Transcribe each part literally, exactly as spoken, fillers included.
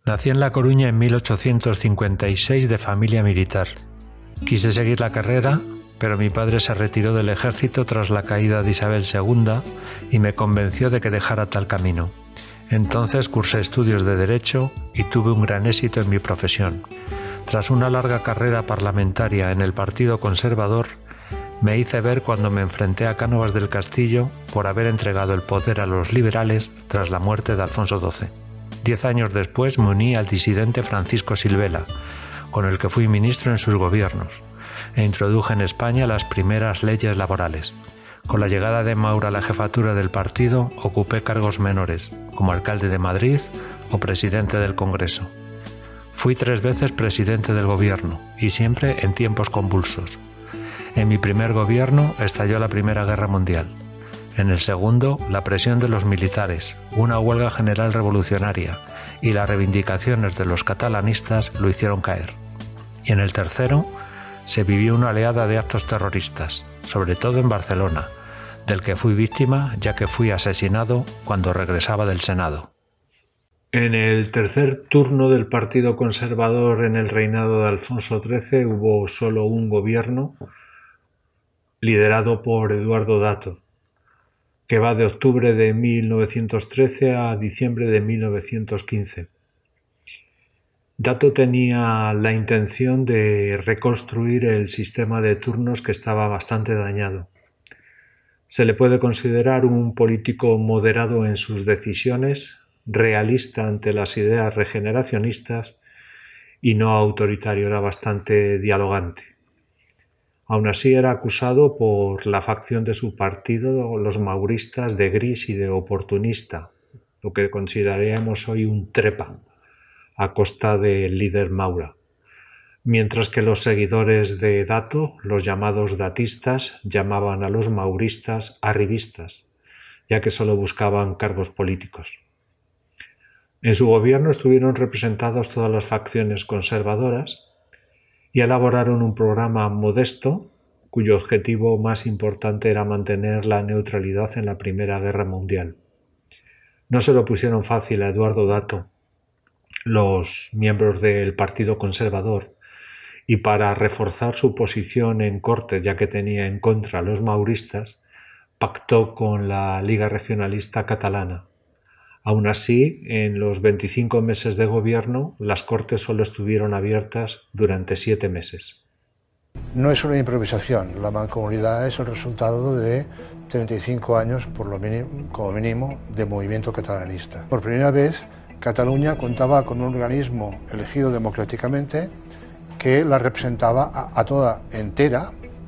Nací en La Coruña en mil ochocientos cincuenta y seis de familia militar. Quise seguir la carrera, pero mi padre se retiró del ejército tras la caída de Isabel segunda y me convenció de que dejara tal camino. Entonces cursé estudios de Derecho y tuve un gran éxito en mi profesión. Tras una larga carrera parlamentaria en el Partido Conservador, me hice ver cuando me enfrenté a Cánovas del Castillo por haber entregado el poder a los liberales tras la muerte de Alfonso doce. Diez años después me uní al disidente Francisco Silvela, con el que fui ministro en sus gobiernos, e introduje en España las primeras leyes laborales. Con la llegada de Maura a la jefatura del partido, ocupé cargos menores, como alcalde de Madrid o presidente del Congreso. Fui tres veces presidente del gobierno, y siempre en tiempos convulsos. En mi primer gobierno estalló la Primera Guerra Mundial. En el segundo, la presión de los militares, una huelga general revolucionaria y las reivindicaciones de los catalanistas lo hicieron caer. Y en el tercero, se vivió una oleada de actos terroristas, sobre todo en Barcelona, del que fui víctima ya que fui asesinado cuando regresaba del Senado. En el tercer turno del Partido Conservador en el reinado de Alfonso trece hubo solo un gobierno liderado por Eduardo Dato, que va de octubre de mil novecientos trece a diciembre de mil novecientos quince. Dato tenía la intención de reconstruir el sistema de turnos que estaba bastante dañado. Se le puede considerar un político moderado en sus decisiones, realista ante las ideas regeneracionistas y no autoritario, era bastante dialogante. Aún así era acusado por la facción de su partido, los mauristas, de gris y de oportunista, lo que consideraríamos hoy un trepa, a costa del líder Maura, mientras que los seguidores de Dato, los llamados datistas, llamaban a los mauristas arribistas, ya que solo buscaban cargos políticos. En su gobierno estuvieron representadas todas las facciones conservadoras y elaboraron un programa modesto cuyo objetivo más importante era mantener la neutralidad en la Primera Guerra Mundial. No se lo pusieron fácil a Eduardo Dato, los miembros del Partido Conservador, y para reforzar su posición en Cortes, ya que tenía en contra a los mauristas, pactó con la Liga Regionalista Catalana. Aún así, en los veinticinco meses de gobierno, las Cortes solo estuvieron abiertas durante siete meses. No es una improvisación, la mancomunidad es el resultado de treinta y cinco años, por lo mínimo, como mínimo, de movimiento catalanista. Por primera vez, Cataluña contaba con un organismo elegido democráticamente que la representaba a, a toda entera,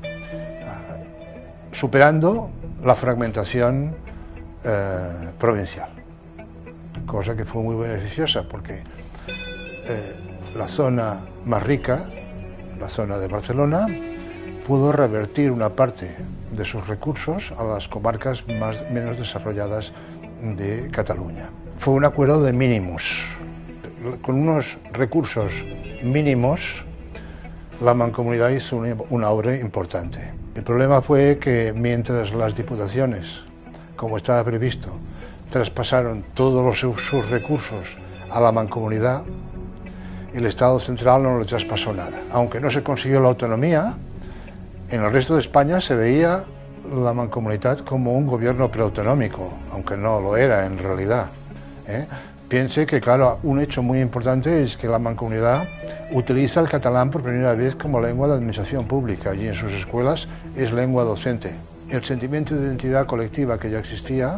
uh, superando la fragmentación uh, provincial. Cosa que fue muy beneficiosa porque eh, la zona más rica, la zona de Barcelona, pudo revertir una parte de sus recursos a las comarcas más, menos desarrolladas de Cataluña. Fue un acuerdo de mínimos. Con unos recursos mínimos, la mancomunidad hizo una, una obra importante. El problema fue que mientras las diputaciones, como estaba previsto, traspasaron todos los, sus recursos a la mancomunidad, el Estado central no le traspasó nada. Aunque no se consiguió la autonomía, en el resto de España se veía la mancomunidad como un gobierno preautonómico, aunque no lo era en realidad. ¿eh? Piense que, claro, un hecho muy importante es que la mancomunidad utiliza el catalán por primera vez como lengua de administración pública y en sus escuelas es lengua docente. El sentimiento de identidad colectiva que ya existía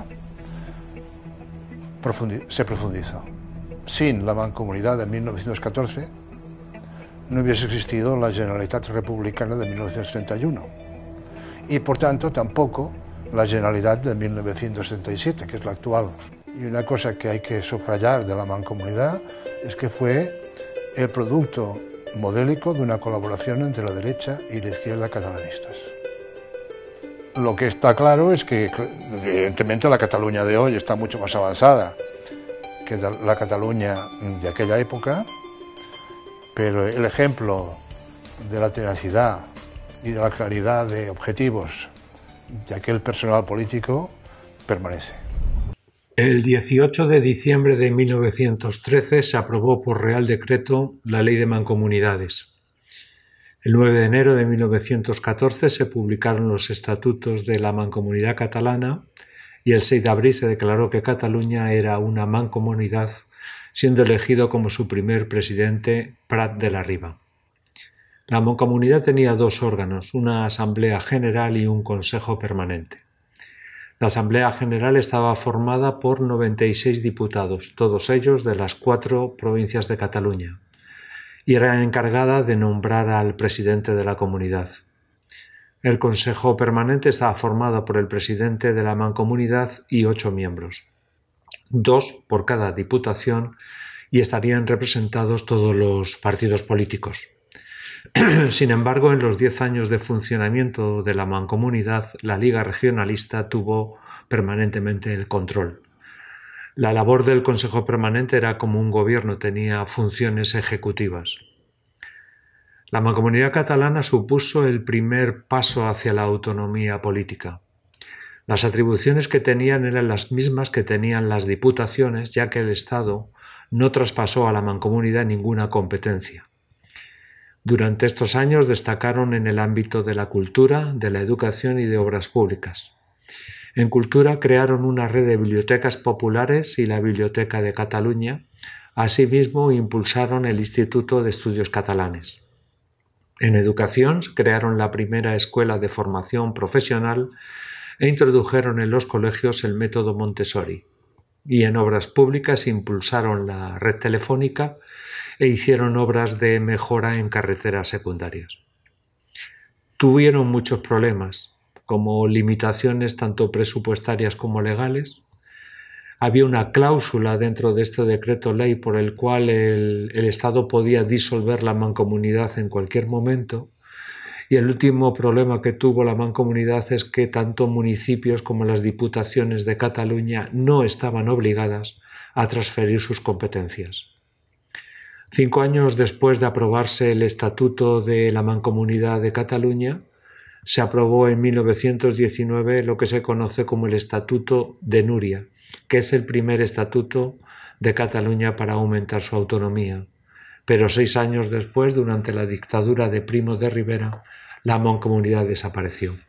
se profundizó. Sin la mancomunidad de mil novecientos catorce no hubiese existido la Generalitat Republicana de mil novecientos treinta y uno y por tanto tampoco la Generalitat de mil novecientos setenta y siete, que es la actual. Y una cosa que hay que subrayar de la mancomunidad es que fue el producto modélico de una colaboración entre la derecha y la izquierda catalanistas. Lo que está claro es que, evidentemente, la Cataluña de hoy está mucho más avanzada que la Cataluña de aquella época, pero el ejemplo de la tenacidad y de la claridad de objetivos de aquel personal político permanece. El dieciocho de diciembre de mil novecientos trece se aprobó por Real Decreto la Ley de Mancomunidades. El nueve de enero de mil novecientos catorce se publicaron los estatutos de la Mancomunidad Catalana y el seis de abril se declaró que Cataluña era una mancomunidad, siendo elegido como su primer presidente Prat de la Riba. La mancomunidad tenía dos órganos, una Asamblea General y un Consejo Permanente. La Asamblea General estaba formada por noventa y seis diputados, todos ellos de las cuatro provincias de Cataluña, y era encargada de nombrar al presidente de la comunidad. El Consejo Permanente estaba formado por el presidente de la Mancomunidad y ocho miembros, dos por cada diputación, y estarían representados todos los partidos políticos. Sin embargo, en los diez años de funcionamiento de la Mancomunidad, la Liga Regionalista tuvo permanentemente el control. La labor del Consejo Permanente era como un gobierno, tenía funciones ejecutivas. La Mancomunidad Catalana supuso el primer paso hacia la autonomía política. Las atribuciones que tenían eran las mismas que tenían las diputaciones, ya que el Estado no traspasó a la Mancomunidad ninguna competencia. Durante estos años destacaron en el ámbito de la cultura, de la educación y de obras públicas. En cultura crearon una red de bibliotecas populares y la Biblioteca de Cataluña. Asimismo, impulsaron el Instituto de Estudios Catalanes. En educación crearon la primera escuela de formación profesional e introdujeron en los colegios el método Montessori. Y en obras públicas impulsaron la red telefónica e hicieron obras de mejora en carreteras secundarias. Tuvieron muchos problemas, como limitaciones tanto presupuestarias como legales. Había una cláusula dentro de este decreto ley por el cual el, el Estado podía disolver la mancomunidad en cualquier momento, y el último problema que tuvo la mancomunidad es que tanto municipios como las diputaciones de Cataluña no estaban obligadas a transferir sus competencias. Cinco años después de aprobarse el Estatuto de la Mancomunidad de Cataluña, se aprobó en mil novecientos diecinueve lo que se conoce como el Estatuto de Núria, que es el primer estatuto de Cataluña para aumentar su autonomía. Pero seis años después, durante la dictadura de Primo de Rivera, la mancomunidad desapareció.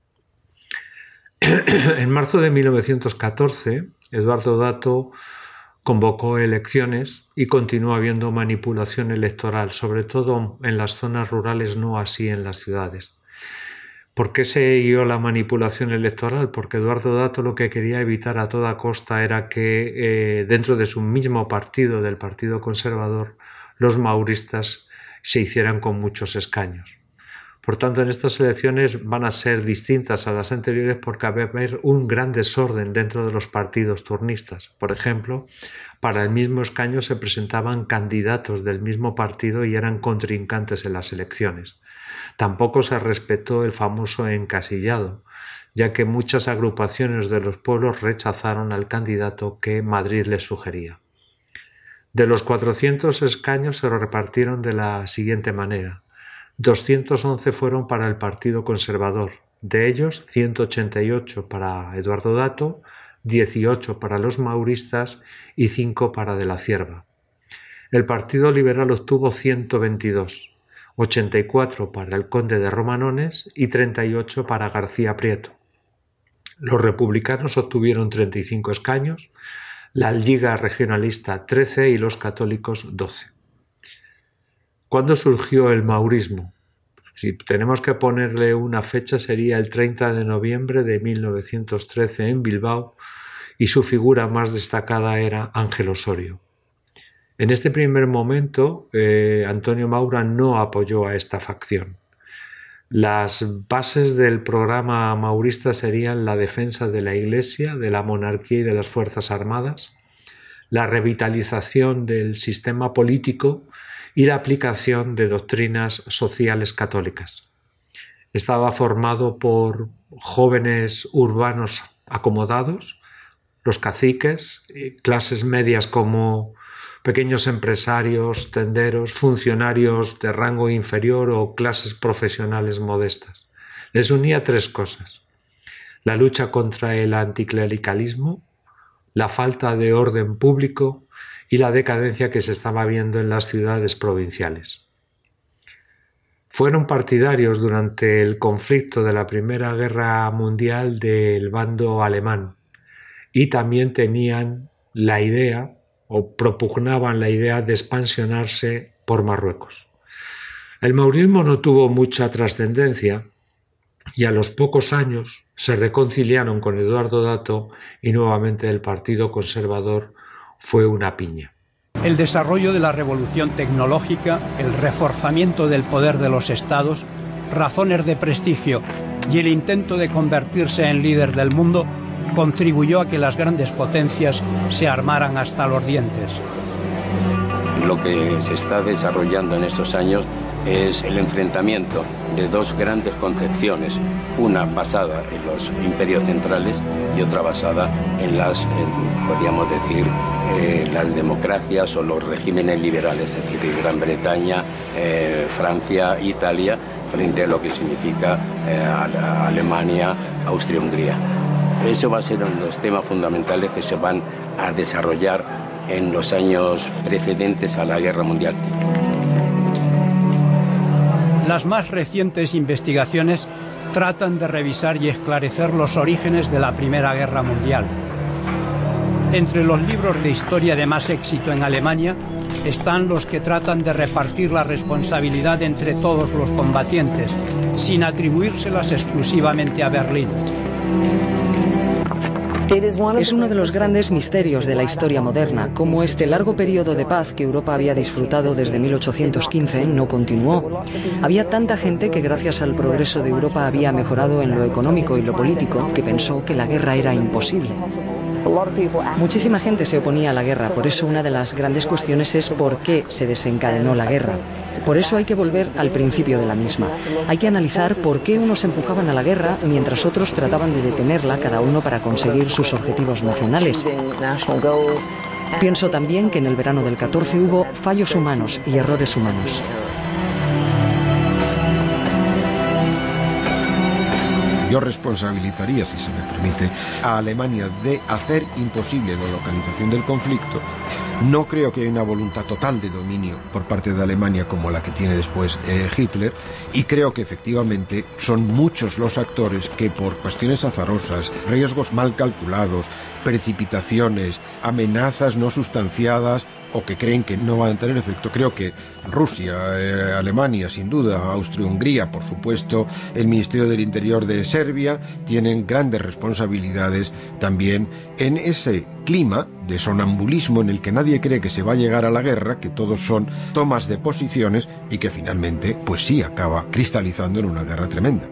En marzo de mil novecientos catorce, Eduardo Dato convocó elecciones y continuó habiendo manipulación electoral, sobre todo en las zonas rurales, no así en las ciudades. ¿Por qué se dio la manipulación electoral? Porque Eduardo Dato lo que quería evitar a toda costa era que eh, dentro de su mismo partido, del Partido Conservador, los mauristas se hicieran con muchos escaños. Por tanto, en estas elecciones van a ser distintas a las anteriores porque va a haber un gran desorden dentro de los partidos turnistas. Por ejemplo, para el mismo escaño se presentaban candidatos del mismo partido y eran contrincantes en las elecciones. Tampoco se respetó el famoso encasillado, ya que muchas agrupaciones de los pueblos rechazaron al candidato que Madrid les sugería. De los cuatrocientos escaños se lo repartieron de la siguiente manera. doscientos once fueron para el Partido Conservador, de ellos ciento ochenta y ocho para Eduardo Dato, dieciocho para los mauristas y cinco para De la Cierva. El Partido Liberal obtuvo ciento veintidós, ochenta y cuatro para el Conde de Romanones y treinta y ocho para García Prieto. Los republicanos obtuvieron treinta y cinco escaños, la Liga Regionalista trece y los católicos doce. ¿Cuándo surgió el maurismo? Si tenemos que ponerle una fecha sería el treinta de noviembre de mil novecientos trece en Bilbao y su figura más destacada era Ángel Osorio. En este primer momento eh, Antonio Maura no apoyó a esta facción. Las bases del programa maurista serían la defensa de la Iglesia, de la monarquía y de las Fuerzas Armadas, la revitalización del sistema político y la aplicación de doctrinas sociales católicas. Estaba formado por jóvenes urbanos acomodados, los caciques, clases medias como pequeños empresarios, tenderos, funcionarios de rango inferior o clases profesionales modestas. Les unía tres cosas: la lucha contra el anticlericalismo, la falta de orden público y la decadencia que se estaba viendo en las ciudades provinciales. Fueron partidarios durante el conflicto de la Primera Guerra Mundial del bando alemán y también tenían la idea o propugnaban la idea de expansionarse por Marruecos. El maurismo no tuvo mucha trascendencia y a los pocos años se reconciliaron con Eduardo Dato y nuevamente el Partido Conservador fue una piña. El desarrollo de la revolución tecnológica, el reforzamiento del poder de los estados, razones de prestigio y el intento de convertirse en líder del mundo contribuyó a que las grandes potencias se armaran hasta los dientes. Lo que se está desarrollando en estos años es el enfrentamiento de dos grandes concepciones, una basada en los imperios centrales y otra basada en las, en, podríamos decir, eh, las democracias o los regímenes liberales, es decir, Gran Bretaña, eh, Francia, Italia, frente a lo que significa eh, a Alemania, Austria-Hungría. Eso va a ser uno de los temas fundamentales que se van a desarrollar en los años precedentes a la Guerra Mundial. Las más recientes investigaciones tratan de revisar y esclarecer los orígenes de la Primera Guerra Mundial. Entre los libros de historia de más éxito en Alemania están los que tratan de repartir la responsabilidad entre todos los combatientes, sin atribuírselas exclusivamente a Berlín. Es uno de los grandes misterios de la historia moderna, cómo este largo periodo de paz que Europa había disfrutado desde mil ochocientos quince no continuó. Había tanta gente que gracias al progreso de Europa había mejorado en lo económico y lo político que pensó que la guerra era imposible. Muchísima gente se oponía a la guerra, por eso una de las grandes cuestiones es por qué se desencadenó la guerra. Por eso hay que volver al principio de la misma. Hay que analizar por qué unos empujaban a la guerra mientras otros trataban de detenerla, cada uno para conseguir sus objetivos nacionales. Pienso también que en el verano del catorce hubo fallos humanos y errores humanos. Yo responsabilizaría, si se me permite, a Alemania de hacer imposible la localización del conflicto. No creo que haya una voluntad total de dominio por parte de Alemania como la que tiene después eh, Hitler, y creo que efectivamente son muchos los actores que por cuestiones azarosas, riesgos mal calculados, precipitaciones, amenazas no sustanciadas o que creen que no van a tener efecto. Creo que Rusia, eh, Alemania, sin duda, Austria-Hungría, por supuesto, el Ministerio del Interior de Serbia, tienen grandes responsabilidades también en ese clima de sonambulismo en el que nadie cree que se va a llegar a la guerra, que todos son tomas de posiciones y que finalmente, pues sí, acaba cristalizando en una guerra tremenda.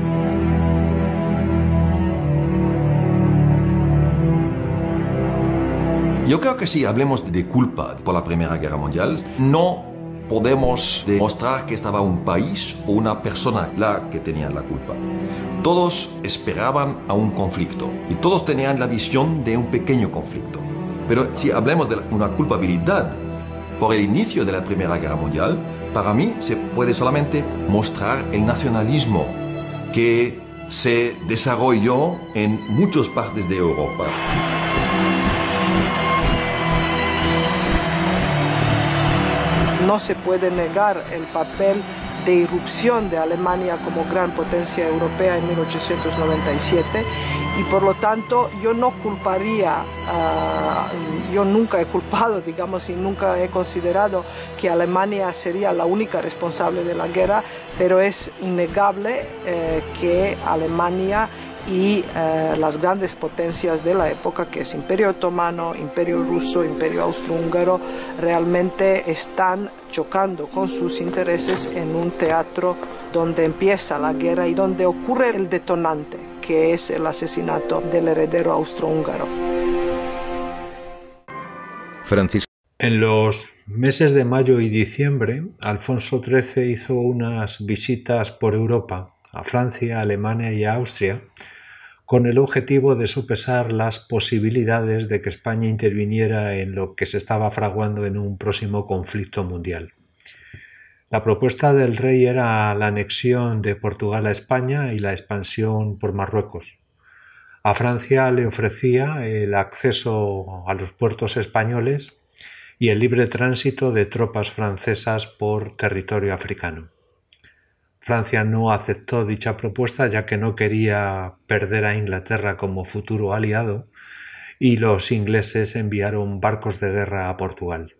Yo creo que si hablemos de culpa por la Primera Guerra Mundial, no podemos demostrar que estaba un país o una persona la que tenía la culpa. Todos esperaban a un conflicto y todos tenían la visión de un pequeño conflicto. Pero si hablamos de una culpabilidad por el inicio de la Primera Guerra Mundial, para mí se puede solamente mostrar el nacionalismo que se desarrolló en muchas partes de Europa. No se puede negar el papel de irrupción de Alemania como gran potencia europea en mil ochocientos noventa y siete y por lo tanto yo no culparía, uh, yo nunca he culpado, digamos, y nunca he considerado que Alemania sería la única responsable de la guerra, pero es innegable eh, que Alemania y eh, las grandes potencias de la época, que es Imperio Otomano, Imperio Ruso, Imperio Austrohúngaro, realmente están chocando con sus intereses en un teatro donde empieza la guerra y donde ocurre el detonante, que es el asesinato del heredero austrohúngaro. Francisco. En los meses de mayo y diciembre, Alfonso trece hizo unas visitas por Europa, a Francia, Alemania y a Austria, con el objetivo de sopesar las posibilidades de que España interviniera en lo que se estaba fraguando en un próximo conflicto mundial. La propuesta del rey era la anexión de Portugal a España y la expansión por Marruecos. A Francia le ofrecía el acceso a los puertos españoles y el libre tránsito de tropas francesas por territorio africano. Francia no aceptó dicha propuesta ya que no quería perder a Inglaterra como futuro aliado y los ingleses enviaron barcos de guerra a Portugal.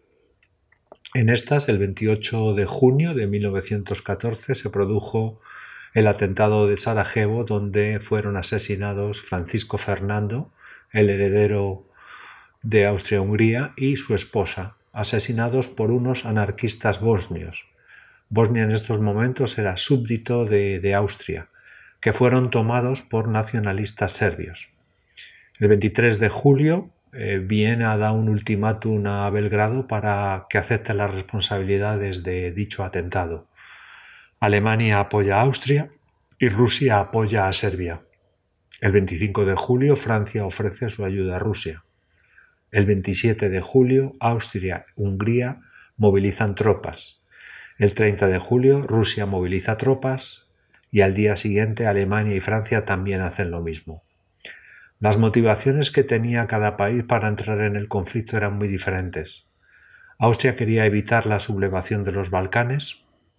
En estas, el veintiocho de junio de mil novecientos catorce, se produjo el atentado de Sarajevo, donde fueron asesinados Francisco Fernando, el heredero de Austria-Hungría, y su esposa, asesinados por unos anarquistas bosnios. Bosnia en estos momentos era súbdito de, de Austria, que fueron tomados por nacionalistas serbios. El veintitrés de julio, eh, Viena da un ultimátum a Belgrado para que acepte las responsabilidades de dicho atentado. Alemania apoya a Austria y Rusia apoya a Serbia. El veinticinco de julio, Francia ofrece su ayuda a Rusia. El veintisiete de julio, Austria y Hungría movilizan tropas. El treinta de julio, Rusia moviliza tropas y al día siguiente Alemania y Francia también hacen lo mismo. Las motivaciones que tenía cada país para entrar en el conflicto eran muy diferentes. Austria quería evitar la sublevación de los Balcanes.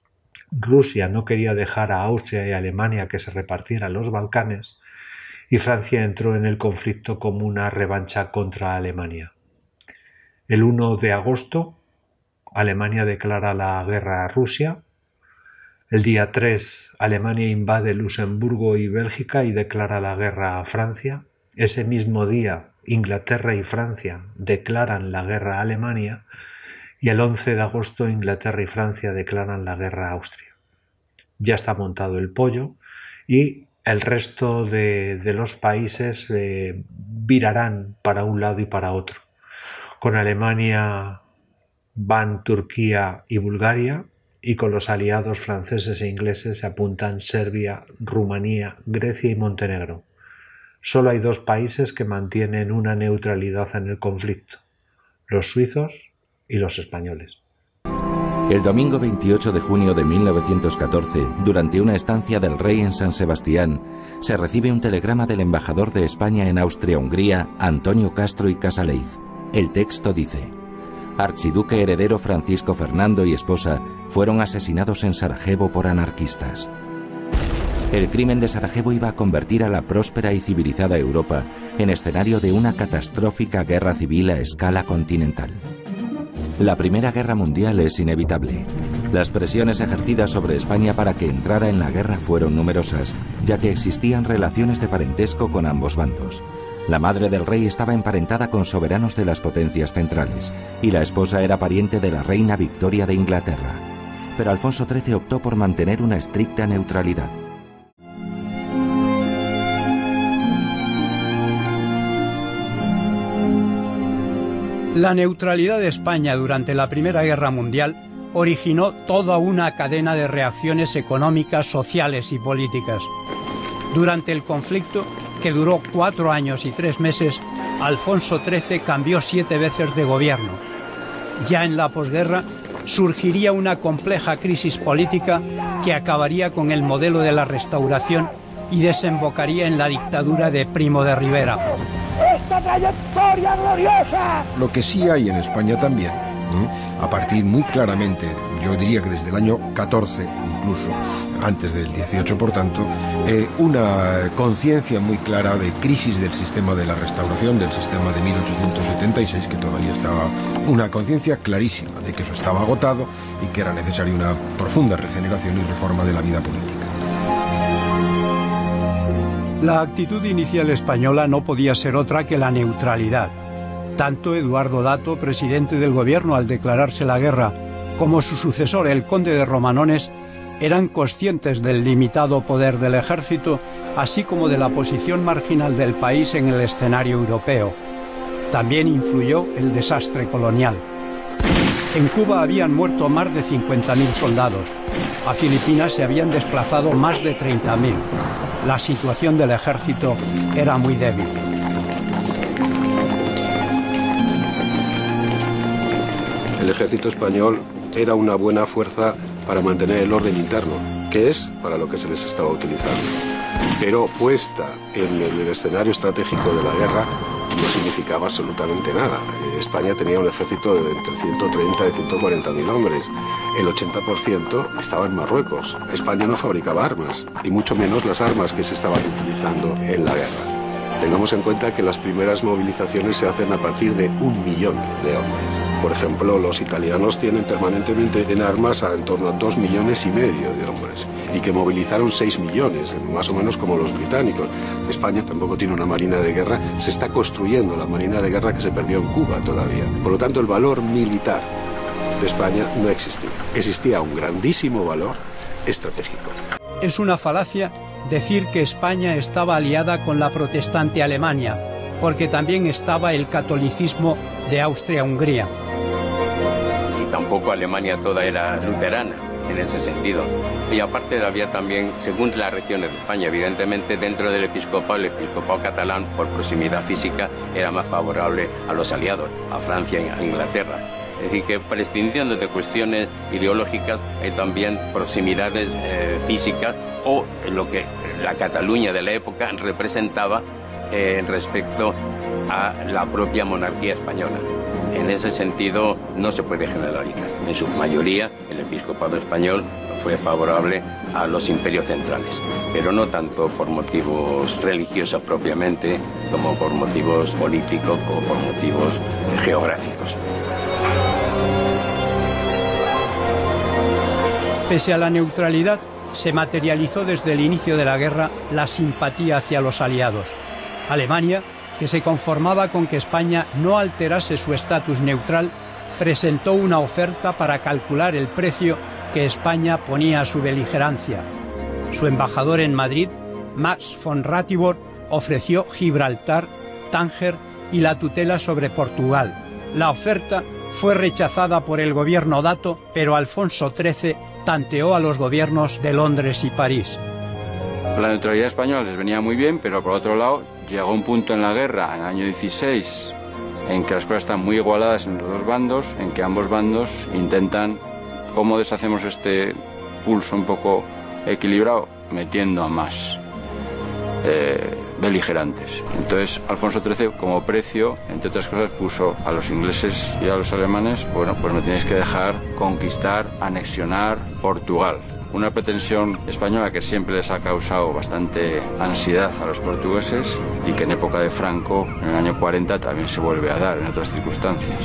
Rusia no quería dejar a Austria y Alemania que se repartieran los Balcanes y Francia entró en el conflicto como una revancha contra Alemania. El uno de agosto, Alemania declara la guerra a Rusia. El día tres, Alemania invade Luxemburgo y Bélgica y declara la guerra a Francia. Ese mismo día, Inglaterra y Francia declaran la guerra a Alemania. Y el once de agosto Inglaterra y Francia declaran la guerra a Austria. Ya está montado el pollo y el resto de, de los países eh, virarán para un lado y para otro. Con Alemania van Turquía y Bulgaria y con los aliados franceses e ingleses se apuntan Serbia, Rumanía, Grecia y Montenegro. Solo hay dos países que mantienen una neutralidad en el conflicto: los suizos y los españoles. El domingo veintiocho de junio de mil novecientos catorce, durante una estancia del rey en San Sebastián, se recibe un telegrama del embajador de España en Austria-Hungría, Antonio Castro y Casaleif. El texto dice: Archiduque heredero Francisco Fernando y esposa fueron asesinados en Sarajevo por anarquistas. El crimen de Sarajevo iba a convertir a la próspera y civilizada Europa en escenario de una catastrófica guerra civil a escala continental. La Primera Guerra Mundial es inevitable. Las presiones ejercidas sobre España para que entrara en la guerra fueron numerosas, ya que existían relaciones de parentesco con ambos bandos. La madre del rey estaba emparentada con soberanos de las potencias centrales, y la esposa era pariente de la reina Victoria de Inglaterra. Pero Alfonso trece optó por mantener una estricta neutralidad. La neutralidad de España durante la Primera Guerra Mundial originó toda una cadena de reacciones económicas, sociales y políticas. Durante el conflicto, que duró cuatro años y tres meses, Alfonso trece cambió siete veces de gobierno. Ya en la posguerra surgiría una compleja crisis política que acabaría con el modelo de la Restauración y desembocaría en la dictadura de Primo de Rivera. ¡Esta trayectoria gloriosa! Lo que sí hay en España también, ¿eh? a partir muy claramente, yo diría que desde el año catorce, incluso antes del dieciocho por tanto, eh, una conciencia muy clara de crisis del sistema de la Restauración, del sistema de mil ochocientos setenta y seis, que todavía estaba, una conciencia clarísima de que eso estaba agotado y que era necesaria una profunda regeneración y reforma de la vida política. La actitud inicial española no podía ser otra que la neutralidad. Tanto Eduardo Dato, presidente del gobierno al declararse la guerra, como su sucesor, el conde de Romanones, eran conscientes del limitado poder del ejército, así como de la posición marginal del país en el escenario europeo. También influyó el desastre colonial. En Cuba habían muerto más de cincuenta mil soldados. A Filipinas se habían desplazado más de treinta mil. La situación del ejército era muy débil. El ejército español era una buena fuerza para mantener el orden interno, que es para lo que se les estaba utilizando. pero puesta en el escenario estratégico de la guerra no significaba absolutamente nada. España tenía un ejército de entre ciento treinta y ciento cuarenta mil hombres. El ochenta por ciento estaba en Marruecos. España no fabricaba armas, y mucho menos las armas que se estaban utilizando en la guerra. Tengamos en cuenta que las primeras movilizaciones se hacen a partir de un millón de hombres. Por ejemplo, los italianos tienen permanentemente en armas a en torno a dos millones y medio de hombres, y que movilizaron seis millones, más o menos como los británicos. España tampoco tiene una marina de guerra, se está construyendo la marina de guerra que se perdió en Cuba todavía. Por lo tanto, el valor militar de España no existía. Existía un grandísimo valor estratégico. Es una falacia decir que España estaba aliada con la protestante Alemania, porque también estaba el catolicismo de Austria-Hungría. Y tampoco Alemania toda era luterana en ese sentido. Y aparte había también, según las regiones de España, evidentemente dentro del episcopado, el episcopado catalán, por proximidad física, era más favorable a los aliados, a Francia y a Inglaterra. Es decir, que prescindiendo de cuestiones ideológicas, hay también proximidades eh, físicas o lo que la Cataluña de la época representaba eh, respecto a la propia monarquía española. En ese sentido no se puede generalizar. En su mayoría el episcopado español fue favorable a los imperios centrales, pero no tanto por motivos religiosos propiamente como por motivos políticos o por motivos geográficos. Pese a la neutralidad, se materializó desde el inicio de la guerra la simpatía hacia los aliados. Alemania, que se conformaba con que España no alterase su estatus neutral, presentó una oferta para calcular el precio que España ponía a su beligerancia. Su embajador en Madrid, Max von Ratibor, ofreció Gibraltar, Tánger y la tutela sobre Portugal. La oferta fue rechazada por el gobierno dato, pero Alfonso trece tanteó a los gobiernos de Londres y París. La neutralidad española les venía muy bien, pero por otro lado llegó un punto en la guerra, en el año dieciséis, en que las cosas están muy igualadas en los dos bandos, en que ambos bandos intentan, ¿cómo deshacemos este pulso un poco equilibrado? Metiendo a más eh, beligerantes. Entonces Alfonso trece como precio, entre otras cosas, puso a los ingleses y a los alemanes, bueno, pues me tenéis que dejar conquistar, anexionar Portugal. Una pretensión española que siempre les ha causado bastante ansiedad a los portugueses y que en época de Franco, en el año cuarenta, también se vuelve a dar en otras circunstancias.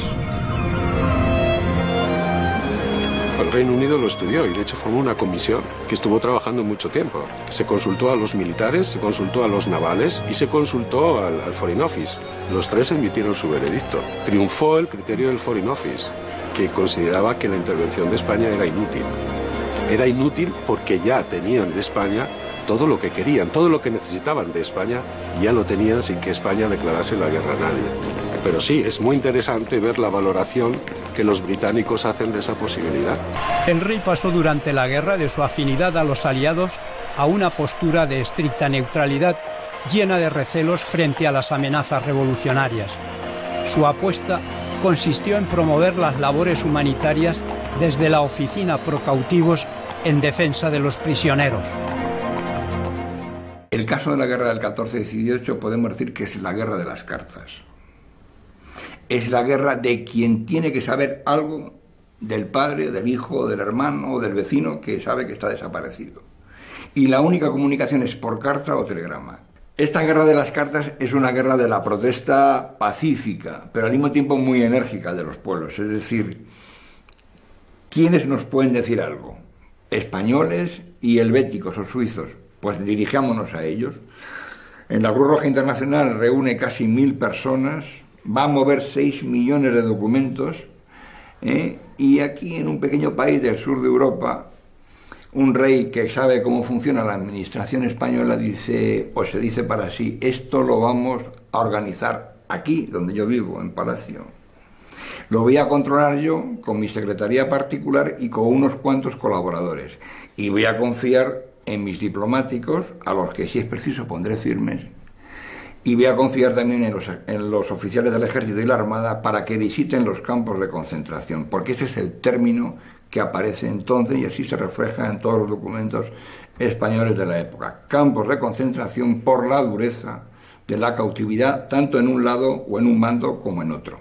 El Reino Unido lo estudió y de hecho formó una comisión que estuvo trabajando mucho tiempo. Se consultó a los militares, se consultó a los navales y se consultó al, al Foreign Office. Los tres emitieron su veredicto. Triunfó el criterio del Foreign Office, que consideraba que la intervención de España era inútil. Era inútil porque ya tenían de España todo lo que querían, todo lo que necesitaban de España, ya lo tenían sin que España declarase la guerra a nadie. Pero sí, es muy interesante ver la valoración que los británicos hacen de esa posibilidad. El rey pasó durante la guerra de su afinidad a los aliados a una postura de estricta neutralidad, llena de recelos frente a las amenazas revolucionarias. Su apuesta consistió en promover las labores humanitarias desde la oficina pro cautivos en defensa de los prisioneros. El caso de la guerra del catorce dieciocho podemos decir que es la guerra de las cartas. Es la guerra de quien tiene que saber algo del padre, del hijo, del hermano o del vecino que sabe que está desaparecido. Y la única comunicación es por carta o telegrama. Esta guerra de las cartas es una guerra de la protesta pacífica, pero al mismo tiempo muy enérgica de los pueblos. Es decir, ¿quiénes nos pueden decir algo? Españoles y helvéticos o suizos. Pues dirijámonos a ellos. En la Cruz Roja Internacional reúne casi mil personas, va a mover seis millones de documentos, ¿eh? Y aquí en un pequeño país del sur de Europa, un rey que sabe cómo funciona la administración española dice, o se dice para sí, esto lo vamos a organizar aquí, donde yo vivo, en Palacio. Lo voy a controlar yo con mi secretaría particular y con unos cuantos colaboradores. Y voy a confiar en mis diplomáticos, a los que si es preciso pondré firmes, y voy a confiar también en los, en los oficiales del ejército y la armada para que visiten los campos de concentración, porque ese es el término que aparece entonces y así se refleja en todos los documentos españoles de la época. Campos de concentración por la dureza de la cautividad, tanto en un lado o en un bando como en otro.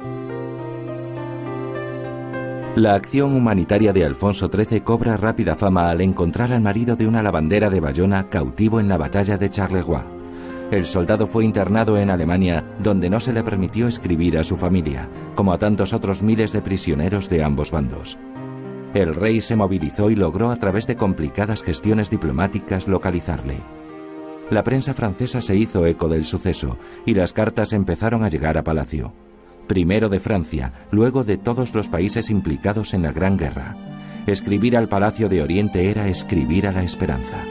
La acción humanitaria de Alfonso trece cobra rápida fama al encontrar al marido de una lavandera de Bayona cautivo en la batalla de Charleroi. El soldado fue internado en Alemania, donde no se le permitió escribir a su familia, como a tantos otros miles de prisioneros de ambos bandos. El rey se movilizó y logró a través de complicadas gestiones diplomáticas localizarle. La prensa francesa se hizo eco del suceso y las cartas empezaron a llegar a Palacio. Primero de Francia, luego de todos los países implicados en la Gran Guerra. Escribir al Palacio de Oriente era escribir a la esperanza.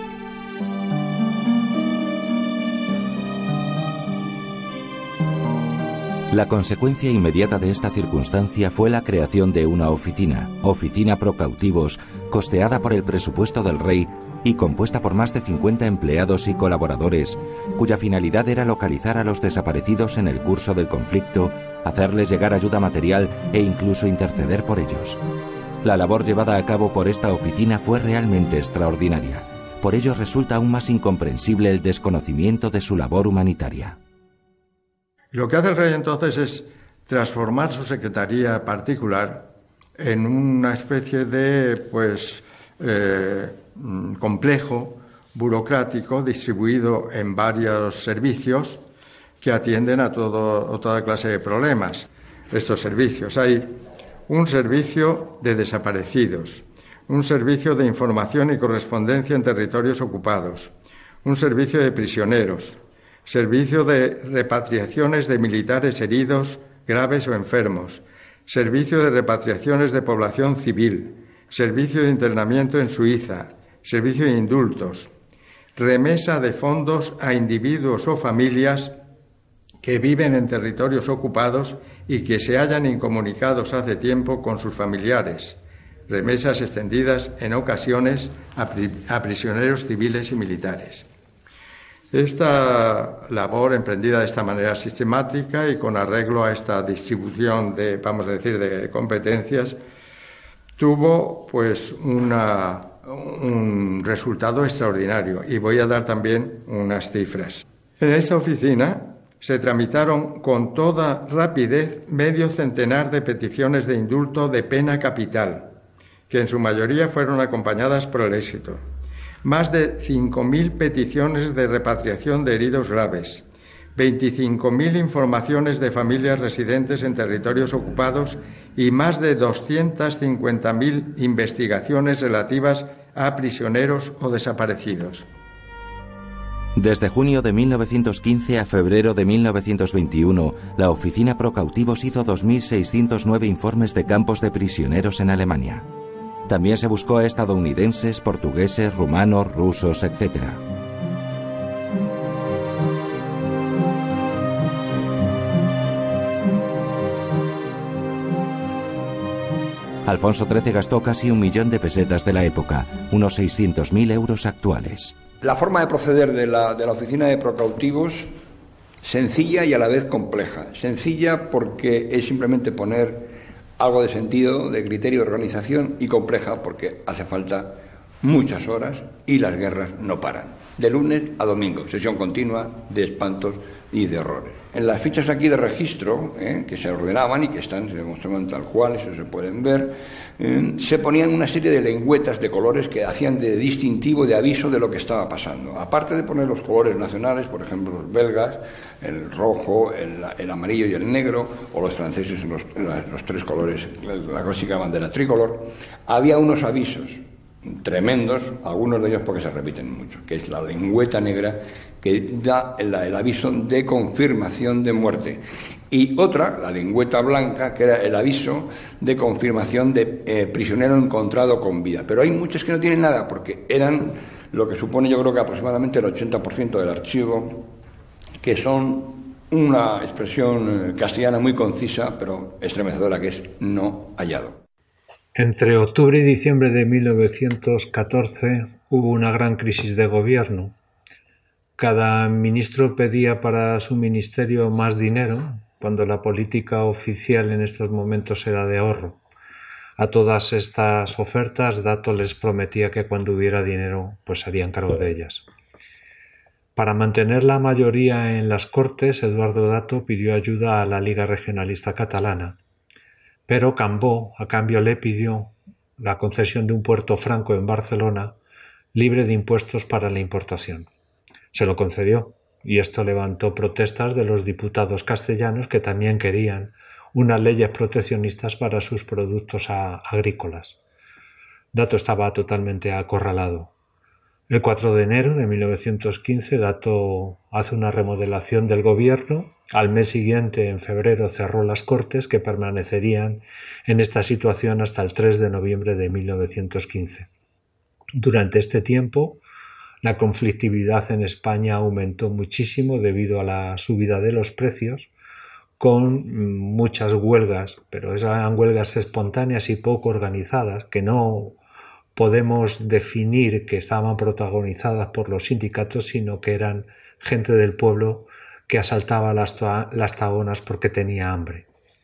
La consecuencia inmediata de esta circunstancia fue la creación de una oficina, Oficina Pro Cautivos, costeada por el presupuesto del rey y compuesta por más de cincuenta empleados y colaboradores, cuya finalidad era localizar a los desaparecidos en el curso del conflicto, hacerles llegar ayuda material e incluso interceder por ellos. La labor llevada a cabo por esta oficina fue realmente extraordinaria. Por ello resulta aún más incomprensible el desconocimiento de su labor humanitaria. Lo que hace el rey entonces es transformar su secretaría particular en una especie de, pues, eh, complejo burocrático distribuido en varios servicios que atienden a, todo, a toda clase de problemas. Estos servicios. Hay un servicio de desaparecidos, un servicio de información y correspondencia en territorios ocupados, un servicio de prisioneros, servicio de repatriaciones de militares heridos, graves o enfermos, servicio de repatriaciones de población civil, servicio de internamiento en Suiza, servicio de indultos, remesa de fondos a individuos o familias que viven en territorios ocupados y que se hallan incomunicados hace tiempo con sus familiares, remesas extendidas en ocasiones a, pri- a prisioneros civiles y militares. Esta labor, emprendida de esta manera sistemática y con arreglo a esta distribución de, vamos a decir, de competencias, tuvo pues una, un resultado extraordinario, y voy a dar también unas cifras. En esta oficina se tramitaron con toda rapidez medio centenar de peticiones de indulto de pena capital, que en su mayoría fueron acompañadas por el éxito. Más de cinco mil peticiones de repatriación de heridos graves, veinticinco mil informaciones de familias residentes en territorios ocupados y más de doscientas cincuenta mil investigaciones relativas a prisioneros o desaparecidos. Desde junio de mil novecientos quince a febrero de mil novecientos veintiuno, la Oficina Pro Cautivos hizo dos mil seiscientos nueve informes de campos de prisioneros en Alemania. También se buscó a estadounidenses, portugueses, rumanos, rusos, etcétera. Alfonso trece gastó casi un millón de pesetas de la época, unos seiscientos mil euros actuales. La forma de proceder de la, de la Oficina de Procautivos, sencilla y a la vez compleja. Sencilla porque es simplemente poner algo de sentido, de criterio de organización, y compleja porque hace falta muchas horas y las guerras no paran. De lunes a domingo, sesión continua de espantos y de horrores. En las fichas aquí de registro, eh, que se ordenaban y que están, se demostraban tal cual, eso se pueden ver, eh, se ponían una serie de lengüetas de colores que hacían de distintivo, de aviso de lo que estaba pasando. Aparte de poner los colores nacionales, por ejemplo los belgas, el rojo, el, el amarillo y el negro, o los franceses los, los tres colores, la clásica bandera tricolor, había unos avisos tremendos, algunos de ellos porque se repiten mucho, que es la lengüeta negra que da el, el aviso de confirmación de muerte, y otra, la lengüeta blanca, que era el aviso de confirmación de eh, prisionero encontrado con vida. Pero hay muchas que no tienen nada, porque eran lo que supone, yo creo que aproximadamente el ochenta por ciento del archivo, que son una expresión castellana muy concisa, pero estremecedora, que es no hallado. Entre octubre y diciembre de mil novecientos catorce hubo una gran crisis de gobierno. Cada ministro pedía para su ministerio más dinero, cuando la política oficial en estos momentos era de ahorro. A todas estas ofertas, Dato les prometía que cuando hubiera dinero, pues se harían cargo de ellas. Para mantener la mayoría en las Cortes, Eduardo Dato pidió ayuda a la Liga Regionalista Catalana, pero Cambó, a cambio, le pidió la concesión de un puerto franco en Barcelona, libre de impuestos para la importación. Se lo concedió, y esto levantó protestas de los diputados castellanos que también querían unas leyes proteccionistas para sus productos a, agrícolas. Dato estaba totalmente acorralado. El cuatro de enero de mil novecientos quince, Dato hace una remodelación del gobierno. Al mes siguiente, en febrero, cerró las Cortes, que permanecerían en esta situación hasta el tres de noviembre de mil novecientos quince. Durante este tiempo, la conflictividad en España aumentó muchísimo debido a la subida de los precios, con muchas huelgas, pero eran huelgas espontáneas y poco organizadas, que no podemos definir que estaban protagonizadas por los sindicatos, sino que eran gente del pueblo que asaltaba las, las tahonas porque tenía hambre.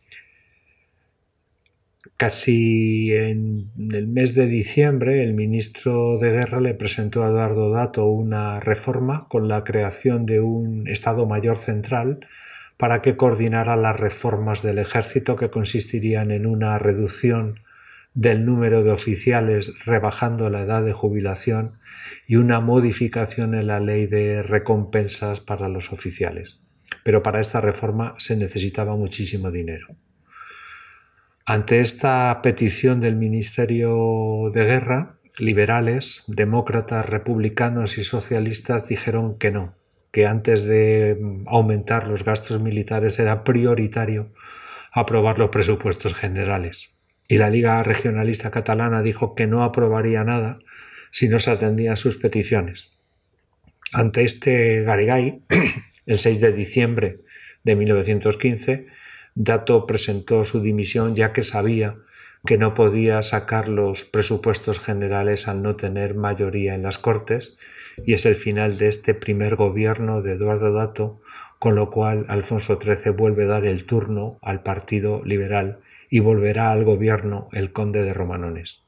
Casi en el mes de diciembre, el ministro de Guerra le presentó a Eduardo Dato una reforma con la creación de un Estado Mayor Central para que coordinara las reformas del ejército, que consistirían en una reducción del número de oficiales rebajando la edad de jubilación y una modificación en la ley de recompensas para los oficiales. Pero para esta reforma se necesitaba muchísimo dinero. Ante esta petición del Ministerio de Guerra, liberales, demócratas, republicanos y socialistas dijeron que no, que antes de aumentar los gastos militares era prioritario aprobar los presupuestos generales. Y la Liga Regionalista Catalana dijo que no aprobaría nada si no se atendían a sus peticiones. Ante este garigay, el seis de diciembre de mil novecientos quince, Dato presentó su dimisión, ya que sabía que no podía sacar los presupuestos generales al no tener mayoría en las Cortes, y es el final de este primer gobierno de Eduardo Dato, con lo cual Alfonso trece vuelve a dar el turno al Partido Liberal y volverá al gobierno el conde de Romanones.